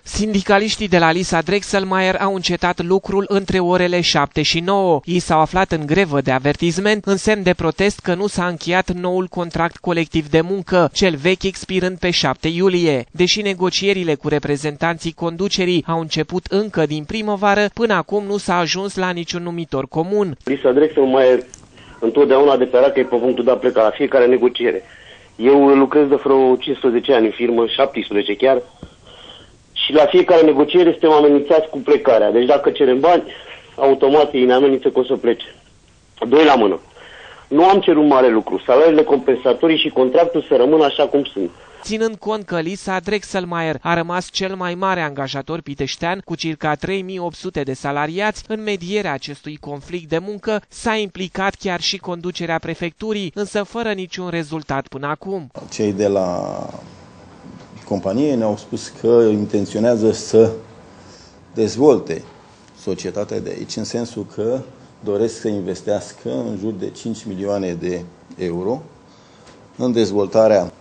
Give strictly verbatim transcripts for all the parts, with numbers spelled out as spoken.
Sindicaliștii de la Lisa Drexelmeier au încetat lucrul între orele șapte și nouă. Ei s-au aflat în grevă de avertisment în semn de protest că nu s-a încheiat noul contract colectiv de muncă, cel vechi expirând pe șapte iulie. Deși negocierile cu reprezentanții conducerii au început încă din primăvară, până acum nu s-a ajuns la niciun numitor comun. Lisa Drexelmeier întotdeauna declara că e pe punctul de a pleca la fiecare negociere. Eu lucrez de vreo cincisprezece ani în firmă, șaptesprezece chiar, și la fiecare negociere suntem amenințați cu plecarea. Deci dacă cerem bani, automat ei ne amenință că o să plece. Doi la mână. Nu am cerut mare lucru, salariile compensatorii și contractul să rămână așa cum sunt. Ținând cont că Lisa Drexelmeier a rămas cel mai mare angajator piteștean cu circa trei mii opt sute de salariați, în medierea acestui conflict de muncă s-a implicat chiar și conducerea prefecturii, însă fără niciun rezultat până acum. Cei de la companie ne-au spus că intenționează să dezvolte societatea de aici, în sensul că doresc să investească în jur de cinci milioane de euro în dezvoltarea,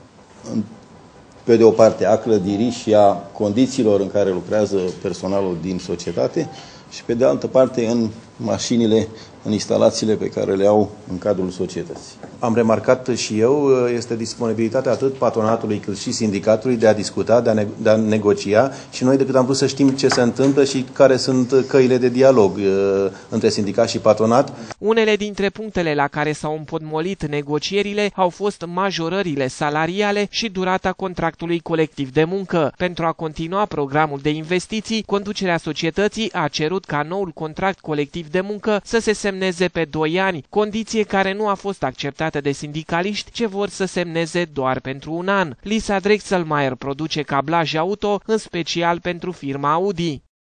pe de o parte, a clădirii și a condițiilor în care lucrează personalul din societate și, pe de altă parte, în mașinile, în instalațiile pe care le au în cadrul societății. Am remarcat și eu, este disponibilitatea atât patronatului cât și sindicatului de a discuta, de a, ne de a negocia și noi decât am vrut să știm ce se întâmplă și care sunt căile de dialog uh, între sindicat și patronat. Unele dintre punctele la care s-au împotmolit negocierile au fost majorările salariale și durata contractului colectiv de muncă. Pentru a continua programul de investiții, conducerea societății a cerut ca noul contract colectiv de muncă să se semneze pe doi ani, condiție care nu a fost acceptată de sindicaliști, ce vor să semneze doar pentru un an. Lisa Drexelmeier produce cablaje auto, în special pentru firma Audi.